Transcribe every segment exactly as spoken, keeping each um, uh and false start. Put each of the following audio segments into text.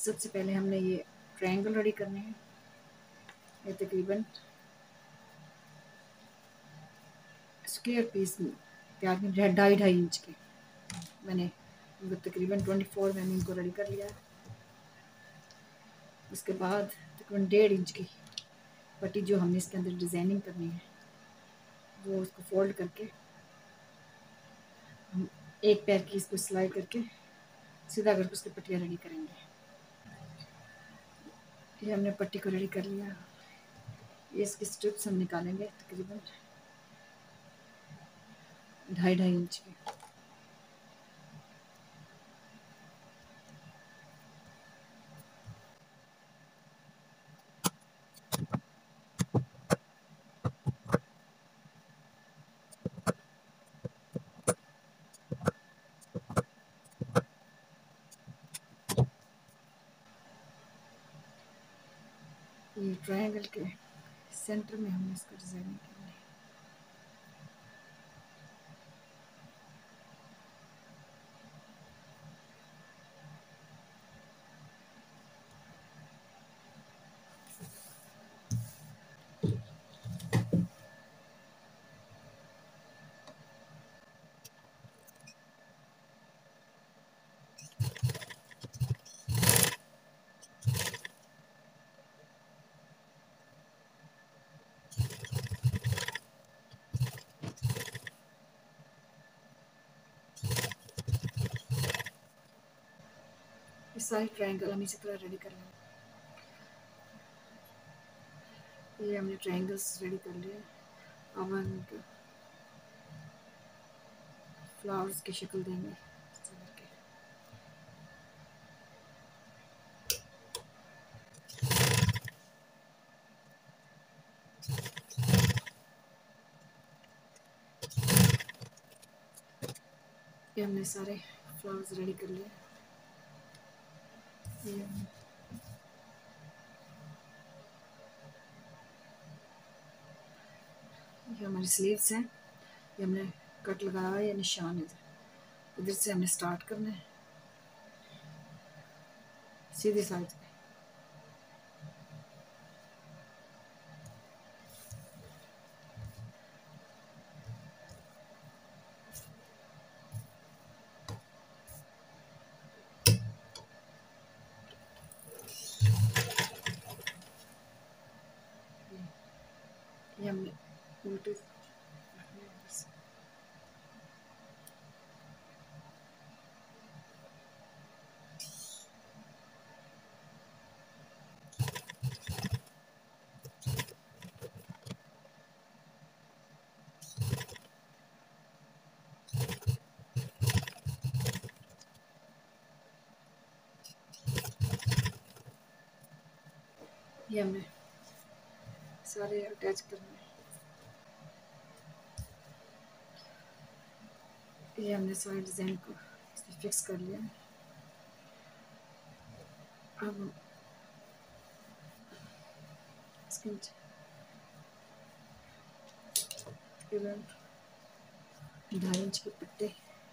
सबसे पहले हमने ये ट्रायंगल रेडी करने हैं। ये तकरीबन स्क्वायर पीस तैयार किए ढाई ढाई इंच के। मैंने तकरीबन ट्वेंटी फोर मैंने इनको रेडी कर लिया। उसके बाद तकरीबन डेढ़ इंच की पट्टी जो हमने इसके अंदर डिज़ाइनिंग करनी है वो उसको फोल्ड करके हम एक पैर की इसको सिलाई करके सीधा करके उसकी पट्टियाँ रेडी करेंगे। ये हमने पट्टी को रेडी कर लिया। ये इसकी स्ट्रिप्स हम निकालेंगे तकरीबन ढाई ढाई इंच की। ये ट्रायंगल के सेंटर में हमने इसको डिज़ाइनिंग करनी है। ये सारी ट्रायंगल हम इसी तरह रेडी कर लेंगे। ये हमने ट्रायंगल्स रेडी कर लिए। अब हम इनको फ्लावर्स की शक्ल देंगे। ये हमने सारे फ्लावर्स रेडी कर लिए। ये ये हमारी स्लीव्स हैं। ये हमने कट लगाया है, ये निशान इधर इधर से हमने स्टार्ट करना है सीधी साइड पे। ये हमने उल्टे ये हमने सारे अटैच करने हैं। ये हमने सारे डिज़ाइन को इसमें फिक्स कर लिया। अब इसके ढाई इंच के पट्टे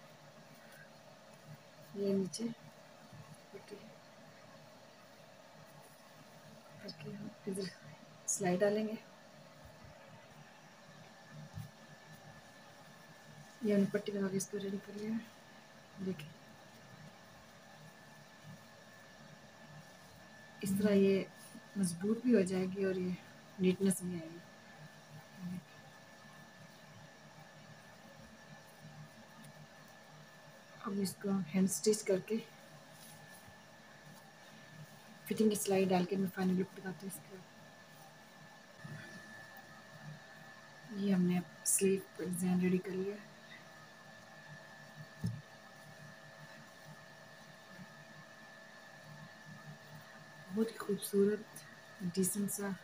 ये नीचे पट्टी करके हम इधर सिलाई डालेंगे। ये हमने पट्टी लगा के इसको रेडी कर लिया। देखिए इस तरह ये मजबूत भी हो जाएगी और ये नीटनेस भी आएगी। अब इसको हैंड स्टिच करके फिटिंग की सिलाई डाल के मैं फाइनल लुक दिखाती हूँ इसका। ये हमने स्लीव पर डिज़ाइन रेडी कर लिया। बहुत ही खूबसूरत डिसेंट सा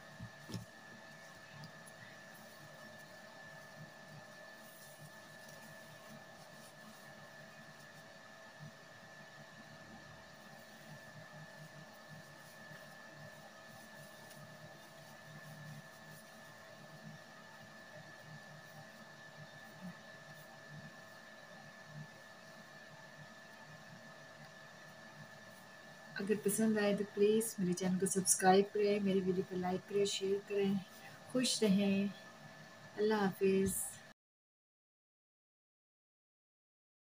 अगर पसंद आए तो प्लीज़ मेरे चैनल को सब्सक्राइब करें, मेरी वीडियो को लाइक करें, शेयर करें। खुश रहें। अल्लाह हाफ़िज़।